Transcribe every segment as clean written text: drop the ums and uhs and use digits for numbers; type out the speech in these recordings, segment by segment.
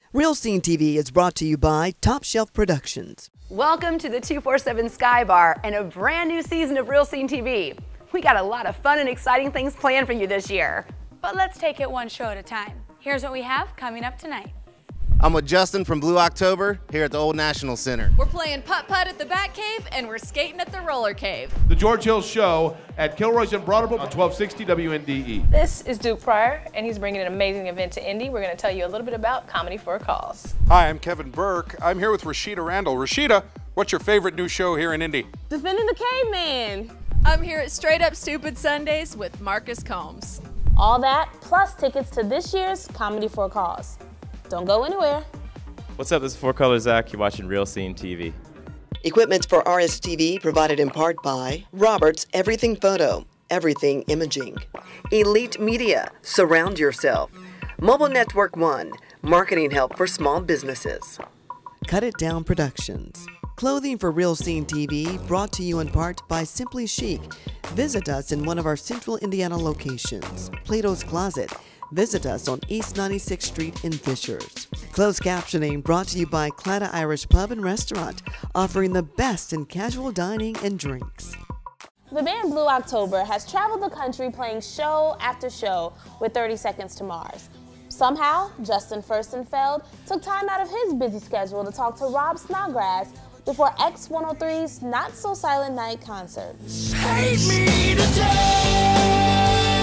Real Scene TV is brought to you by Top Shelf Productions. Welcome to the 247 Sky Bar and a brand new season of Real Scene TV. We got a lot of fun and exciting things planned for you this year. But let's take it one show at a time. Here's what we have coming up tonight. I'm with Justin from Blue October here at the Old National Center. We're playing putt-putt at the Bat Cave and we're skating at the Roller Cave. The George Hill Show at Kilroy's and Broadmoor on 1260 WNDE. This is Duke Pryor, and he's bringing an amazing event to Indy. We're going to tell you a little bit about Comedy for a Cause. Hi, I'm Kevin Burke. I'm here with Rashida Randall. Rashida, what's your favorite new show here in Indy? Defending the Caveman. I'm here at Straight Up Stupid Sundays with Marcus Combs. All that, plus tickets to this year's Comedy for a Cause. Don't go anywhere. What's up, this is Four Color Zach. You're watching Real Scene TV. Equipment for RSTV provided in part by Roberts Everything Photo, Everything Imaging, Elite Media, Surround Yourself, Mobile Network One, Marketing Help for Small Businesses, Cut It Down Productions. Clothing for Real Scene TV brought to you in part by Simply Chic. Visit us in one of our Central Indiana locations, Plato's Closet. Visit us on East 96th Street in Fishers. Closed captioning brought to you by Clatta Irish Pub and Restaurant, offering the best in casual dining and drinks. The band Blue October has traveled the country playing show after show with 30 Seconds to Mars. Somehow, Justin Furstenfeld took time out of his busy schedule to talk to Rob Snodgrass before X103's Not So Silent Night concert. Hate me today.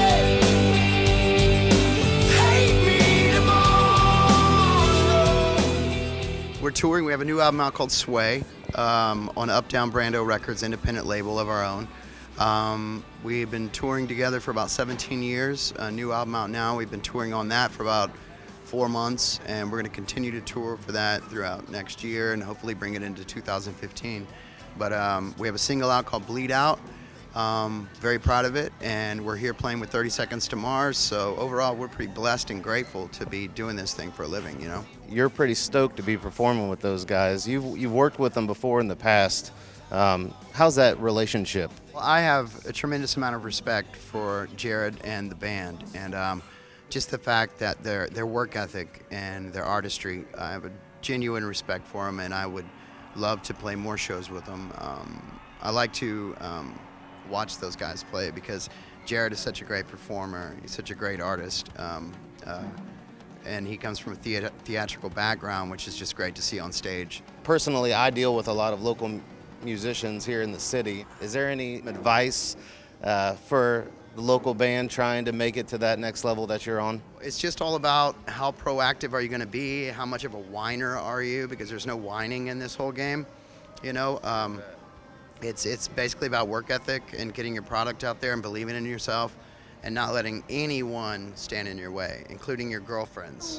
We're touring. We have a new album out called Sway on Uptown Brando Records, independent label of our own. We've been touring together for about 17 years. A new album out now. We've been touring on that for about 4 months, and we're going to continue to tour for that throughout next year and hopefully bring it into 2015. But we have a single out called Bleed Out. Very proud of it, and we're here playing with 30 Seconds to Mars, so overall we're pretty blessed and grateful to be doing this thing for a living, you know? You're pretty stoked to be performing with those guys. You've worked with them before in the past. How's that relationship? Well, I have a tremendous amount of respect for Jared and the band, and just the fact that their work ethic and their artistry, I have a genuine respect for them, and I would love to play more shows with them. I like to watch those guys play because Jared is such a great performer. He's such a great artist, and he comes from a theatrical background, which is just great to see on stage. Personally, I deal with a lot of local musicians here in the city. Is there any advice for the local band trying to make it to that next level that you're on? It's just all about how proactive are you going to be, how much of a whiner are you, because there's no whining in this whole game, you know. It's basically about work ethic and getting your product out there and believing in yourself and not letting anyone stand in your way, including your girlfriends.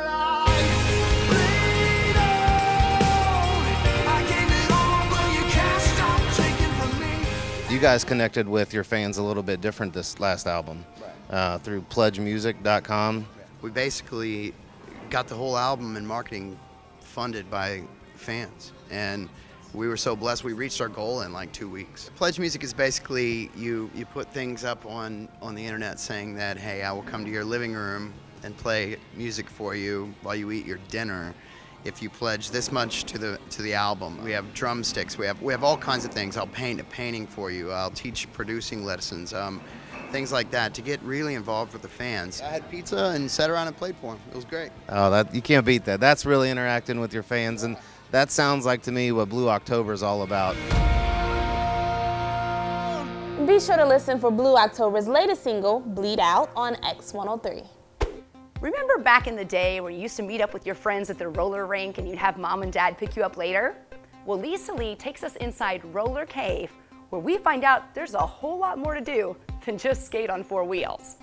You guys connected with your fans a little bit different this last album, through pledgemusic.com. We basically got the whole album and marketing funded by fans, and we were so blessed we reached our goal in like 2 weeks. Pledge Music is basically you put things up on the internet saying that, hey, I will come to your living room and play music for you while you eat your dinner if you pledge this much to the album. We have drumsticks, we have all kinds of things. I'll paint a painting for you, I'll teach producing lessons, things like that to get really involved with the fans. I had pizza and sat around and played for them. It was great. Oh, you can't beat that. That's really interacting with your fans, and that sounds like to me what Blue October is all about. Be sure to listen for Blue October's latest single, Bleed Out, on X103. Remember back in the day when you used to meet up with your friends at the roller rink and you'd have mom and dad pick you up later? Well, Lisa Lee takes us inside Roller Cave, where we find out there's a whole lot more to do than just skate on 4 wheels.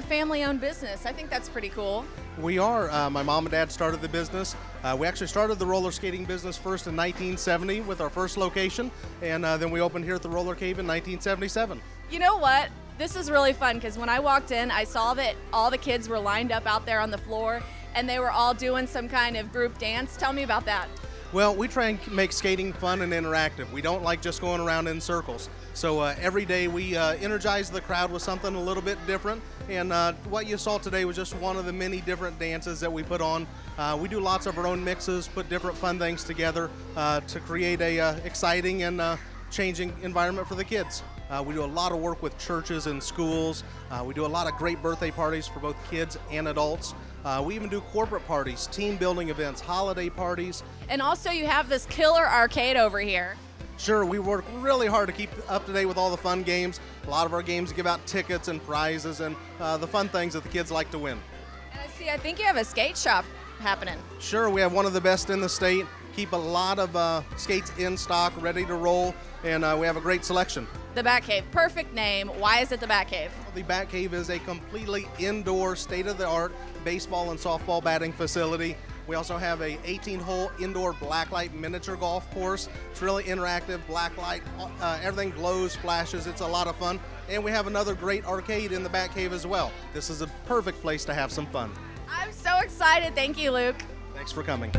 family-owned business. I think that's pretty cool. We are. My mom and dad started the business. We actually started the roller skating business first in 1970 with our first location, and then we opened here at the Roller Cave in 1977. You know what? This is really fun because when I walked in, I saw that all the kids were lined up out there on the floor, and they were all doing some kind of group dance. Tell me about that. Well, we try and make skating fun and interactive. We don't like just going around in circles. So every day we energize the crowd with something a little bit different. And what you saw today was just one of the many different dances that we put on. We do lots of our own mixes, put different fun things together to create a exciting and changing environment for the kids. We do a lot of work with churches and schools. We do a lot of great birthday parties for both kids and adults. We even do corporate parties, team building events, holiday parties. And also you have this killer arcade over here. Sure, we work really hard to keep up to date with all the fun games. A lot of our games give out tickets and prizes and the fun things that the kids like to win. And I think you have a skate shop happening. Sure, we have one of the best in the state. Keep a lot of skates in stock, ready to roll, and we have a great selection. The Batcave, perfect name. Why is it the Batcave? The Batcave is a completely indoor, state-of-the-art baseball and softball batting facility. We also have a 18-hole indoor blacklight miniature golf course. It's really interactive, blacklight, everything glows, flashes. It's a lot of fun. And we have another great arcade in the Batcave as well. This is a perfect place to have some fun. I'm so excited. Thank you, Luke. Thanks for coming.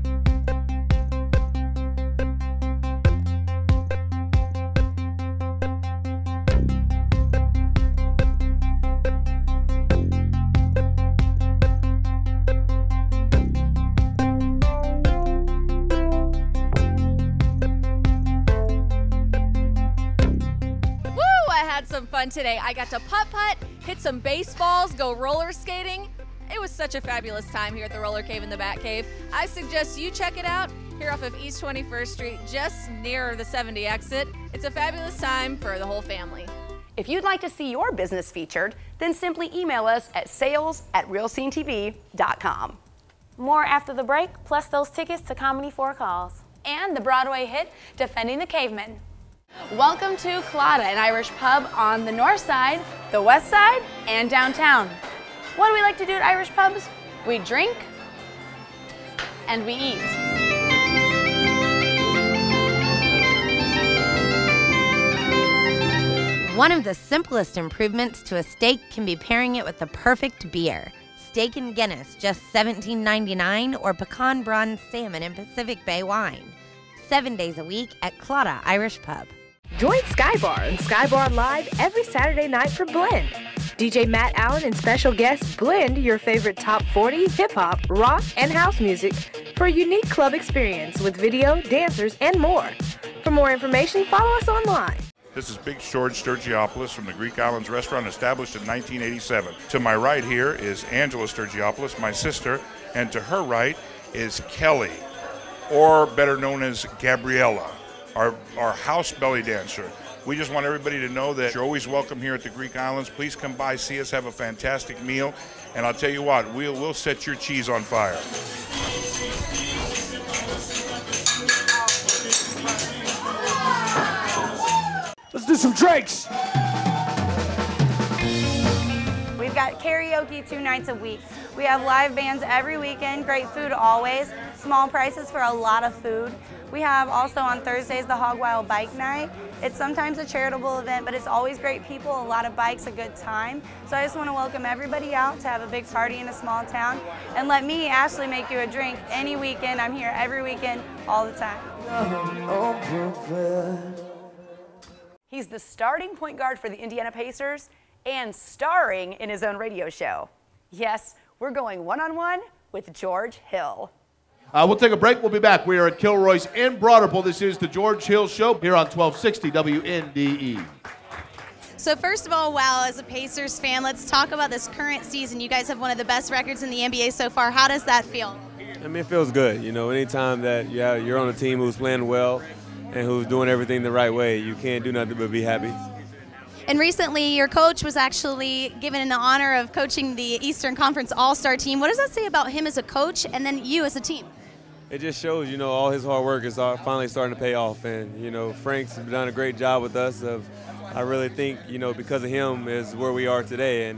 Some fun today. I got to putt-putt, hit some baseballs, go roller skating. It was such a fabulous time here at the Roller Cave and the Bat Cave. I suggest you check it out here off of East 21st Street, just near the 70 exit. It's a fabulous time for the whole family. If you'd like to see your business featured, then simply email us at sales@realscenetv.com. More after the break, plus those tickets to Comedy for a Cause. And the Broadway hit Defending the Caveman. Welcome to Claddagh, an Irish pub on the north side, the west side, and downtown. What do we like to do at Irish pubs? We drink and we eat. One of the simplest improvements to a steak can be pairing it with the perfect beer. Steak and Guinness, just $17.99, or pecan bronze salmon and Pacific Bay wine. 7 days a week at Claddagh Irish Pub. Join Skybar and Skybar Live every Saturday night for Blend. DJ Matt Allen and special guests blend your favorite top 40, hip-hop, rock, and house music for a unique club experience with video, dancers, and more. For more information, follow us online. This is Big George Sturgiopoulos from the Greek Islands Restaurant, established in 1987. To my right here is Angela Sturgiopoulos, my sister, and to her right is Kelly, or better known as Gabriella, our house belly dancer. We just want everybody to know that you're always welcome here at the Greek Islands. Please come by, see us, have a fantastic meal, and I'll tell you what, we'll set your cheese on fire. Let's do some drinks. We've got karaoke 2 nights a week. We have live bands every weekend, great food always, small prices for a lot of food. We have also on Thursdays the Hog Wild Bike Night. It's sometimes a charitable event, but it's always great people, a lot of bikes, a good time. So I just want to welcome everybody out to have a big party in a small town. And let me, Ashley, make you a drink any weekend. I'm here every weekend, all the time. He's the starting point guard for the Indiana Pacers and starring in his own radio show. Yes, we're going one-on-one with George Hill. We'll take a break. We'll be back. We are at Kilroy's in Broad Ripple. This is the George Hill Show here on 1260 WNDE. So first of all, wow, as a Pacers fan, let's talk about this current season. You guys have one of the best records in the NBA so far. How does that feel? I mean, it feels good. You know, anytime that you're on a team who's playing well and who's doing everything the right way, you can't do nothing but be happy. And recently, your coach was actually given the honor of coaching the Eastern Conference All-Star team. What does that say about him as a coach and then you as a team? It just shows, you know, all his hard work is finally starting to pay off. And, you know, Frank's done a great job with us. I really think, you know, because of him is where we are today. And,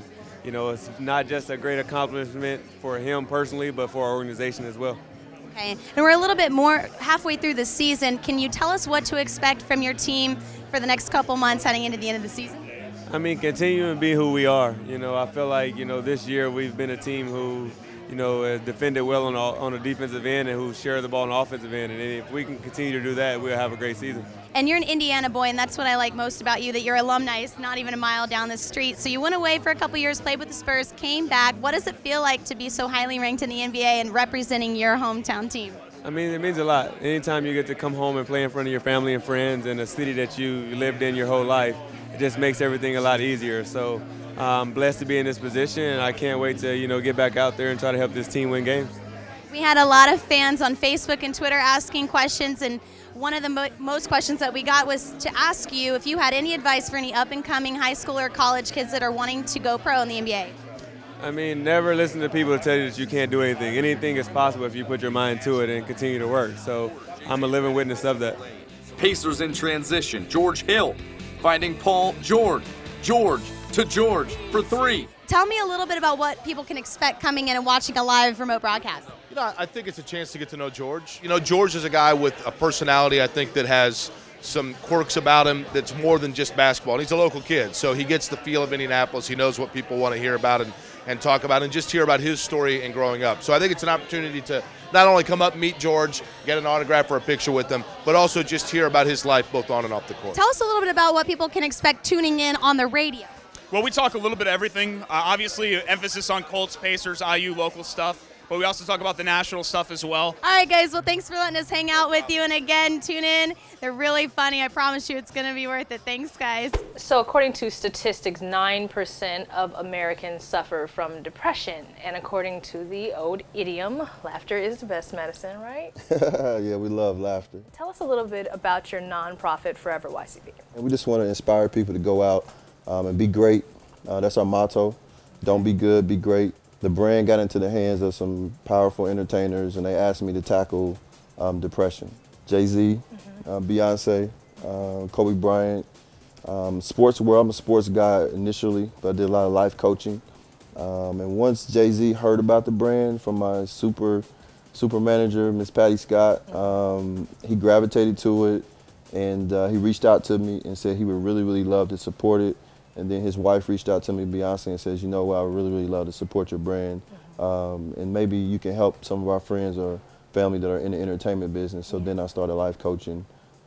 you know, it's not just a great accomplishment for him personally, but for our organization as well. Okay, and we're a little bit more halfway through the season. Can you tell us what to expect from your team for the next couple months heading into the end of the season? I mean, continue to be who we are. You know, I feel like, you know, this year we've been a team who, you know, has defended well on the defensive end and who share the ball on the offensive end. And if we can continue to do that, we'll have a great season. And you're an Indiana boy, and that's what I like most about you, that your alumni is not even a mile down the street. So you went away for a couple years, played with the Spurs, came back. What does it feel like to be so highly ranked in the NBA and representing your hometown team? I mean, it means a lot. Anytime you get to come home and play in front of your family and friends in a city that you lived in your whole life, it just makes everything a lot easier. So I'm blessed to be in this position, and I can't wait to, you know, get back out there and try to help this team win games. We had a lot of fans on Facebook and Twitter asking questions, and one of the most questions that we got was to ask you if you had any advice for any up-and-coming high school or college kids that are wanting to go pro in the NBA. I mean, never listen to people tell you that you can't do anything. Anything is possible if you put your mind to it and continue to work. So I'm a living witness of that. Pacers in transition. George Hill finding Paul George. George to George for three. Tell me a little bit about what people can expect coming in and watching a live remote broadcast. You know, I think it's a chance to get to know George. You know, George is a guy with a personality, I think, that has some quirks about him that's more than just basketball. And he's a local kid, so he gets the feel of Indianapolis. He knows what people want to hear about and talk about and just hear about his story and growing up. So I think it's an opportunity to not only come up, meet George, get an autograph or a picture with him, but also just hear about his life both on and off the court. Tell us a little bit about what people can expect tuning in on the radio. Well, we talk a little bit of everything. Obviously, emphasis on Colts, Pacers, IU, local stuff. But we also talk about the national stuff as well. All right, guys. Well, thanks for letting us hang out with you. And again, tune in. They're really funny. I promise you it's going to be worth it. Thanks, guys. So according to statistics, 9% of Americans suffer from depression. And according to the old idiom, laughter is the best medicine, right? Yeah, we love laughter. Tell us a little bit about your nonprofit, Forever YCP. And we just want to inspire people to go out and be great. That's our motto. Don't be good, be great. The brand got into the hands of some powerful entertainers, and they asked me to tackle depression. Jay-Z, Beyonce, Kobe Bryant, sports world. I'm a sports guy initially, but I did a lot of life coaching. And once Jay-Z heard about the brand from my super manager, Miss Patty Scott, he gravitated to it, and he reached out to me and said he would really, really love to support it. And then his wife reached out to me, Beyonce, and says, you know what, I would really, really love to support your brand. And maybe you can help some of our friends or family that are in the entertainment business. So then I started life coaching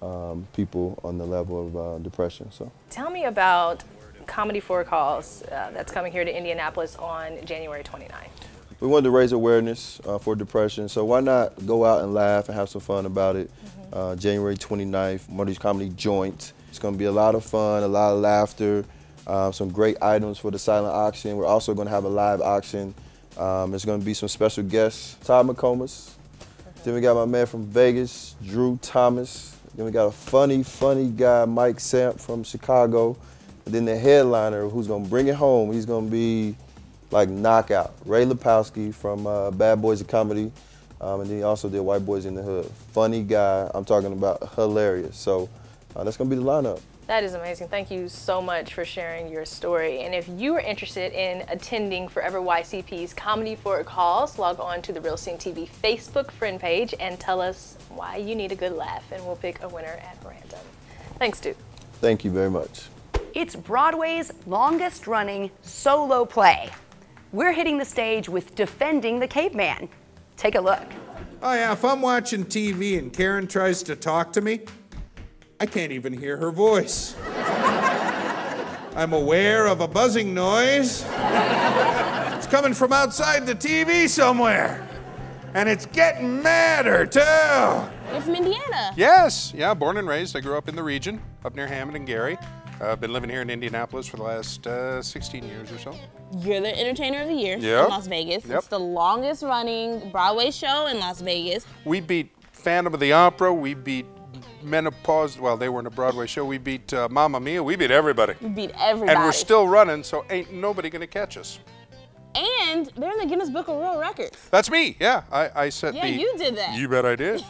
people on the level of depression. So Tell me about Comedy for a Cause that's coming here to Indianapolis on January 29th. We wanted to raise awareness for depression, so why not go out and laugh and have some fun about it. January 29th, Murdy's Comedy Joint. It's going to be a lot of fun, a lot of laughter. Some great items for the silent auction. We're also going to have a live auction. There's going to be some special guests, Todd McComas. Then we got my man from Vegas, Drew Thomas. Then we got a funny guy, Mike Samp from Chicago. And then the headliner who's going to bring it home, he's going to be like knockout. Ray Lepowski from Bad Boys of Comedy. And then he also did White Boys in the Hood. Funny guy, I'm talking about hilarious. So that's going to be the lineup. That is amazing. Thank you so much for sharing your story. And if you are interested in attending Forever YCP's Comedy for a Cause, log on to the Real Scene TV Facebook friend page and tell us why you need a good laugh, and we'll pick a winner at random. Thanks, Duke. Thank you very much. It's Broadway's longest running solo play. We're hitting the stage with Defending the Caveman. Take a look. Oh yeah, if I'm watching TV and Karen tries to talk to me, I can't even hear her voice. I'm aware of a buzzing noise. It's coming from outside the TV somewhere. And it's getting madder, too. You're from Indiana. Yes, yeah, born and raised. I grew up in the region, up near Hammond and Gary. I've been living here in Indianapolis for the last 16 years or so. You're the Entertainer of the Year Yep. in Las Vegas. Yep. It's the longest running Broadway show in Las Vegas. We beat Phantom of the Opera. We beat Menopause. Well, they weren't a Broadway show. We beat Mamma Mia. We beat everybody. We beat everybody. And we're still running, so ain't nobody going to catch us. And they're in the Guinness Book of World Records. That's me, yeah. I set Yeah, you did that. You bet I did.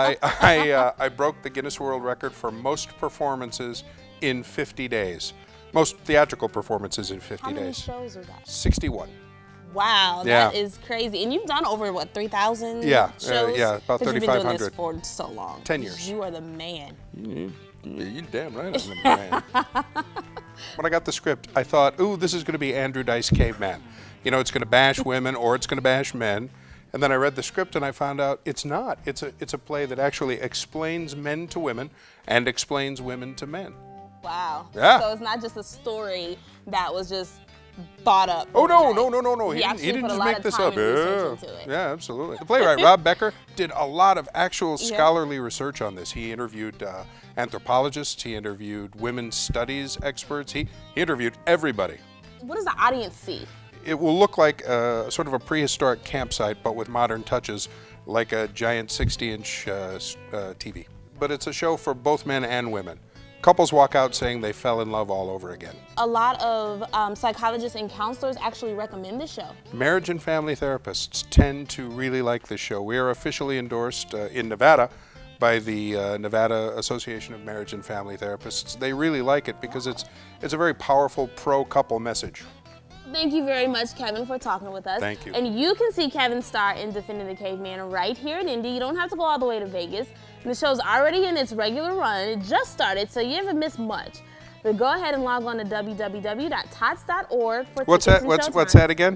I broke the Guinness World Record for most performances in 50 days. Most theatrical performances in 50 How many days. shows was that? 61. Wow, Yeah. that is crazy. And you've done over, what, 3,000 Yeah, shows? yeah, about 'Cause you've been doing 3,500. this for so long. 10 years. You are the man. You damn right I'm the man. When I got the script, I thought, ooh, this is going to be Andrew Dice Caveman. You know, it's going to bash women or it's going to bash men. And then I read the script and I found out it's not. It's a play that actually explains men to women and explains women to men. Wow. Yeah. So it's not just a story that was just thought up. Oh, no. He He didn't put a just lot make of this time up. and research into it. Yeah, absolutely. The playwright, Rob Becker, did a lot of actual Yeah. scholarly research on this. He interviewed anthropologists. He interviewed women's studies experts. He interviewed everybody. What does the audience see? It will look like sort of a prehistoric campsite, but with modern touches, like a giant 60-inch TV. But it's a show for both men and women. Couples walk out saying they fell in love all over again. A lot of psychologists and counselors actually recommend this show. Marriage and family therapists tend to really like this show. We are officially endorsed in Nevada by the Nevada Association of Marriage and Family Therapists. They really like it because it's a very powerful pro-couple message. Thank you very much, Kevin, for talking with us. Thank you. And you can see Kevin's star in Defending the Caveman right here in Indy. You don't have to go all the way to Vegas. And the show's already in its regular run. It just started, so you haven't missed much. But go ahead and log on to www.tots.org for What's tickets that? and What's showtimes. that again?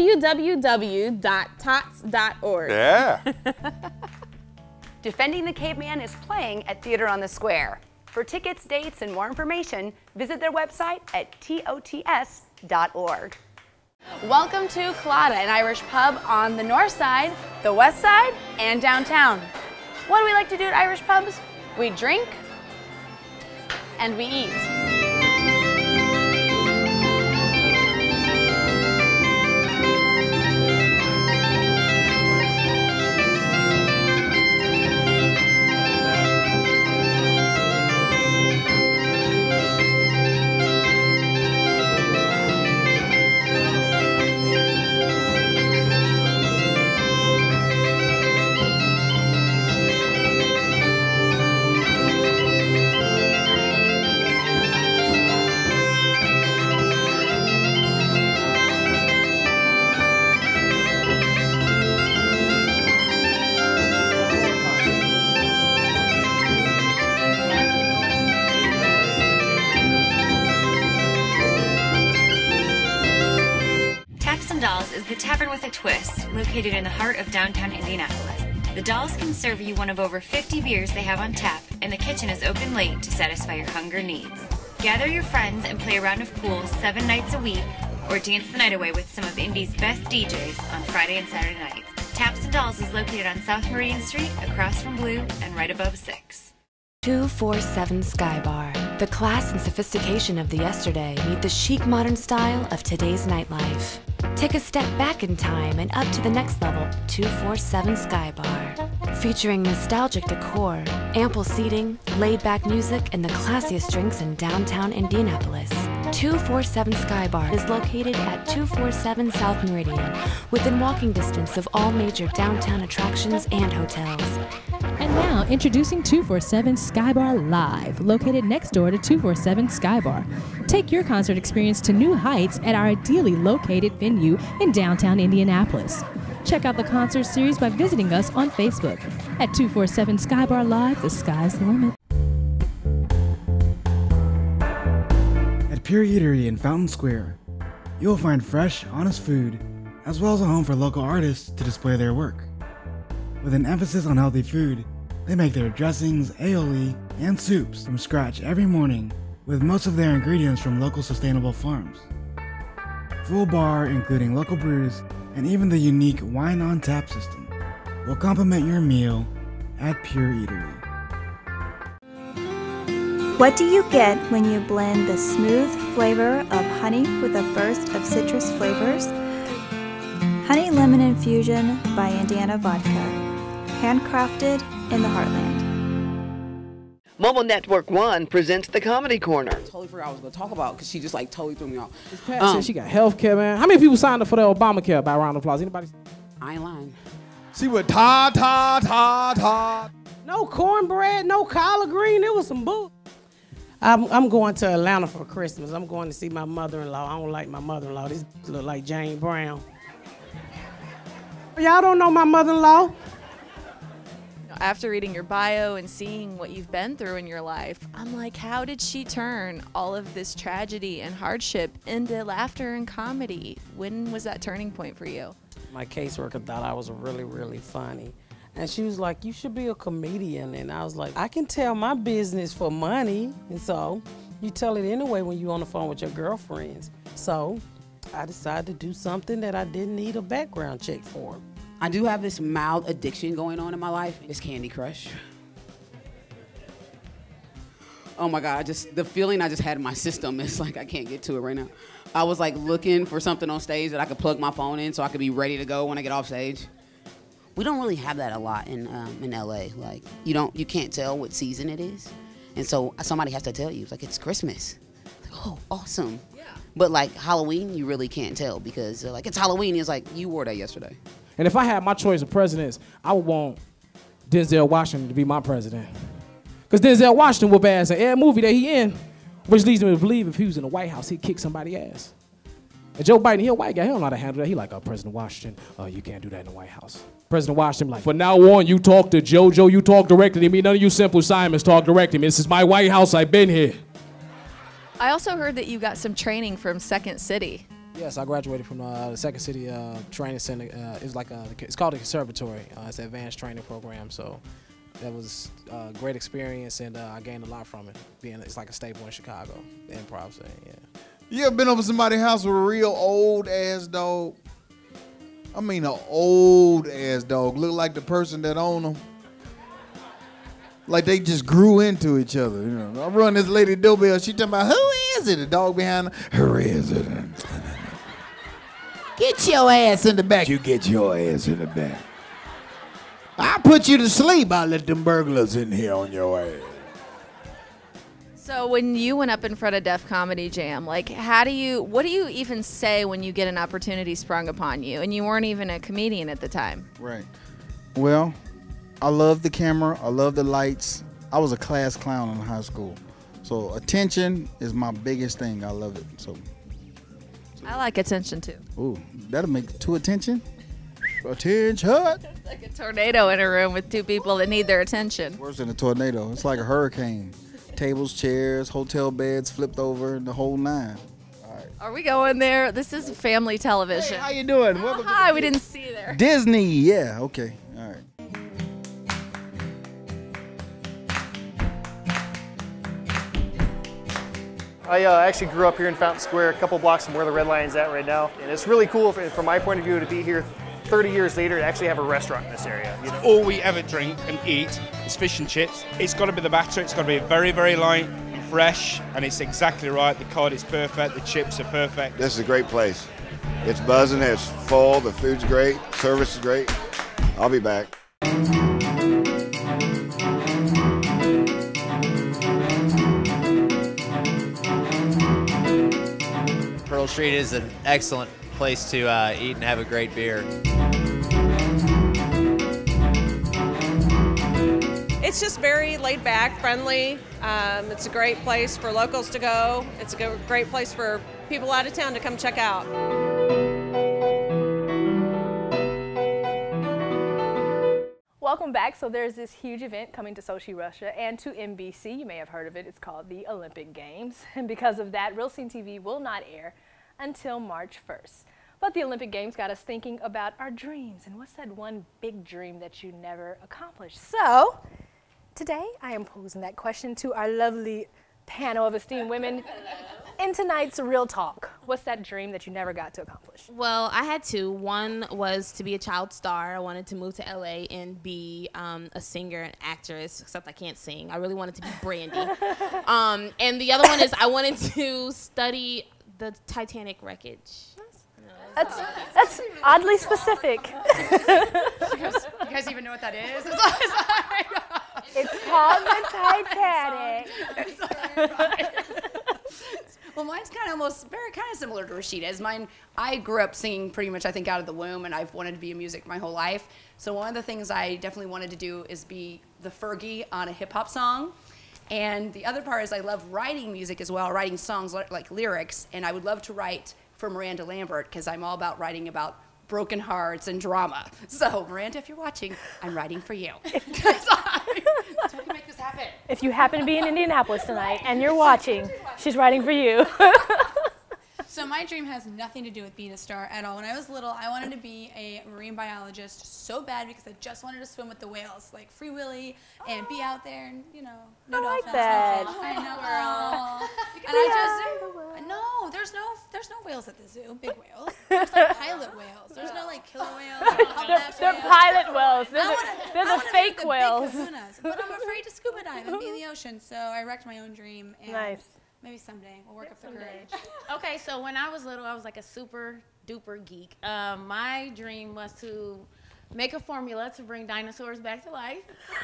www.tots.org. Yeah. Defending the Caveman is playing at Theater on the Square. For tickets, dates, and more information, visit their website at tots.org. Welcome to Claddagh, an Irish pub on the north side, the west side, and downtown. What do we like to do at Irish pubs? We drink and we eat. Dolls is the tavern with a twist, located in the heart of downtown Indianapolis. The Dolls can serve you one of over 50 beers they have on tap, and the kitchen is open late to satisfy your hunger needs. Gather your friends and play a round of pool 7 nights a week, or dance the night away with some of Indy's best DJs on Friday and Saturday nights. Taps and Dolls is located on South Meridian Street, across from Blue, and right above 6. 247 Sky Bar. The class and sophistication of the yesterday meet the chic modern style of today's nightlife. Take a step back in time and up to the next level, 247 Sky Bar. Featuring nostalgic decor, ample seating, laid-back music, and the classiest drinks in downtown Indianapolis. 247 Sky Bar is located at 247 South Meridian, within walking distance of all major downtown attractions and hotels. And now, introducing 247 Sky Bar Live, located next door to 247 Sky Bar. Take your concert experience to new heights at our ideally located venue in downtown Indianapolis. Check out the concert series by visiting us on Facebook. At 247 Sky Bar Live, the sky's the limit. At Pure Eatery in Fountain Square, you will find fresh, honest food, as well as a home for local artists to display their work. With an emphasis on healthy food, they make their dressings, aioli, and soups from scratch every morning, with most of their ingredients from local sustainable farms. Full bar, including local brews, and even the unique wine on tap system, will complement your meal at Pure Eatery. What do you get when you blend the smooth flavor of honey with a burst of citrus flavors? Honey Lemon Infusion by Indiana Vodka. Handcrafted in the heartland. Mobile Network One presents the Comedy Corner. Totally forgot I was going to talk about because she just like totally threw me off. Pat said she got health care, man. How many people signed up for the Obamacare by round of applause? Anybody? I ain't lying. She went ta. No cornbread, no collard green. It was some bull. I'm going to Atlanta for Christmas. I'm going to see my mother-in-law. I don't like my mother-in-law. This look like Jane Brown. Y'all don't know my mother-in-law? After reading your bio and seeing what you've been through in your life, I'm like, how did she turn all of this tragedy and hardship into laughter and comedy? When was that turning point for you? My caseworker thought I was really, really funny. And she was like, you should be a comedian. And I was like, I can tell my business for money. And so you tell it anyway when you're on the phone with your girlfriends. So I decided to do something that I didn't need a background check for. I do have this mild addiction going on in my life. It's Candy Crush. Oh my God, the feeling I just had in my system is like I can't get to it right now. I was like looking for something on stage that I could plug my phone in so I could be ready to go when I get off stage. We don't really have that a lot in LA. Like you can't tell what season it is, and so somebody has to tell you. It's like it's Christmas. It's like, oh, awesome. Yeah. But like Halloween, you really can't tell because they're like it's Halloween. It's like you wore that yesterday. And if I had my choice of presidents, I would want Denzel Washington to be my president. Because Denzel Washington whoop ass in every movie that he in, which leads me to believe if he was in the White House, he'd kick somebody's ass. And Joe Biden, he a white guy, he don't know how to handle that. He like, President Washington, you can't do that in the White House. President Washington like, from now on, you talk to JoJo, you talk directly to me. None of you Simple Simons talk directly to me. This is my White House, I've been here. I also heard that you got some training from Second City. Yes, I graduated from the Second City Training Center. It's called a conservatory. It's an advanced training program. So that was a great experience, and I gained a lot from it. It's like a staple in Chicago, the improv scene. Yeah. You ever been over somebody's house with a real old ass dog? I mean, an old ass dog. Look like the person that owned them. Like they just grew into each other. You know, I run this lady doorbell. She talking about who is it? The dog behind her. Who is it? Get your ass in the back. You get your ass in the back. I put you to sleep. I let them burglars in here on your ass. So when you went up in front of Def Comedy Jam, like what do you even say when you get an opportunity sprung upon you? And you weren't even a comedian at the time. Right. Well, I love the camera. I love the lights. I was a class clown in high school. So attention is my biggest thing. I love it. So I like attention too. Ooh, that'll make 2 attention. Attention. It's like a tornado in a room with 2 people that need their attention. Worse than a tornado. It's like a hurricane. Tables, chairs, hotel beds flipped over, the whole 9. All right. Are we going there? This is family television. Hey, how you doing? Oh, hi, we didn't see you there. Disney, yeah, okay, all right. I actually grew up here in Fountain Square, a couple blocks from where the Red Lion's at right now. And it's really cool from my point of view to be here 30 years later to actually have a restaurant in this area. You know? All we ever drink and eat is fish and chips. It's got to be the batter, it's got to be very, very light and fresh, and it's exactly right. The cod is perfect, the chips are perfect. This is a great place. It's buzzing, it's full, the food's great, service is great. I'll be back. Pearl Street is an excellent place to eat and have a great beer. It's just very laid back, friendly. It's a great place for locals to go. It's a great place for people out of town to come check out. Welcome back. So there's this huge event coming to Sochi, Russia, and to NBC. You may have heard of it. It's called the Olympic Games. And because of that, Real Scene TV will not air until March 1st. But the Olympic Games got us thinking about our dreams and what's that one big dream that you never accomplished. So today I am posing that question to our lovely panel of esteemed women in tonight's Real Talk. What's that dream that you never got to accomplish? Well, I had 2. One was to be a child star. I wanted to move to LA and be a singer and actress, except I can't sing. I really wanted to be Brandy. And the other one is I wanted to study the Titanic wreckage. That's oddly specific. You guys even know what that is? It's called the Titanic. Well, mine's kind of similar to Rashida's. Mine, I grew up singing pretty much, I think, out of the womb, and I've wanted to be in music my whole life. So one of the things I definitely wanted to do is be the Fergie on a hip hop song. And the other part is I love writing music as well, writing songs like lyrics, and I would love to write for Miranda Lambert because I'm all about writing about broken hearts and drama. So Miranda, if you're watching, I'm writing for you. So we can make this happen. If you happen to be in Indianapolis tonight and you're watching, she's writing for you. So my dream has nothing to do with being a star at all. When I was little, I wanted to be a marine biologist so bad because I just wanted to swim with the whales, like Free Willy, and be out there and, you know, no dolphins, that. no fish. I know. And no, there's no whales at the zoo, big whales. There's like pilot whales. There's no like killer whales. They're pilot whales. They're the fake whales. But I'm afraid to scuba dive and be in the ocean, so I wrecked my own dream. And nice. Maybe someday we'll work up the courage. Okay, so when I was little, I was like a super duper geek. My dream was to make a formula to bring dinosaurs back to life.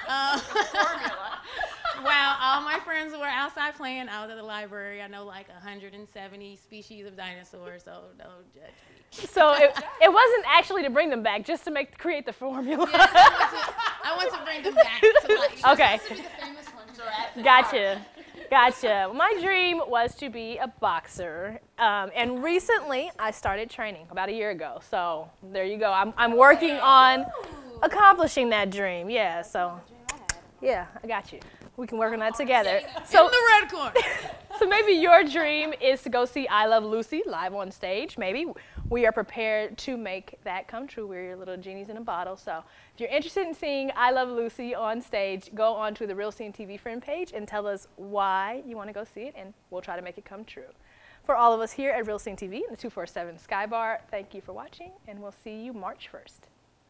While all my friends were outside playing out at the library, I know like 170 species of dinosaurs, so don't judge me. So it wasn't actually to bring them back, just to create the formula. Yes, I want to bring them back to life. Okay. To be the famous one. Gotcha. Gotcha. My dream was to be a boxer, and recently I started training about a year ago. So there you go. I'm working on accomplishing that dream. Yeah. So yeah, I got you. We can work on that together. So in the red corner. So maybe your dream is to go see I Love Lucy live on stage. Maybe we are prepared to make that come true. We're your little genies in a bottle. So if you're interested in seeing I Love Lucy on stage, go on to the Real Scene TV friend page and tell us why you want to go see it, and we'll try to make it come true. For all of us here at Real Scene TV in the 247 Sky Bar, thank you for watching, and we'll see you March 1st.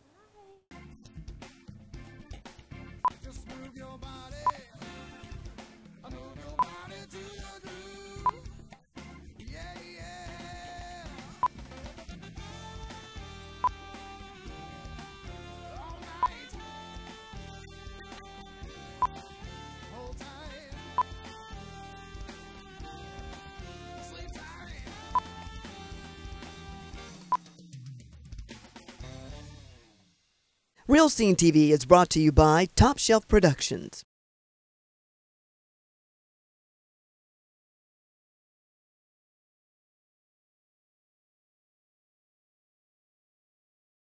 Just move your body. Real Scene TV is brought to you by Top Shelf Productions.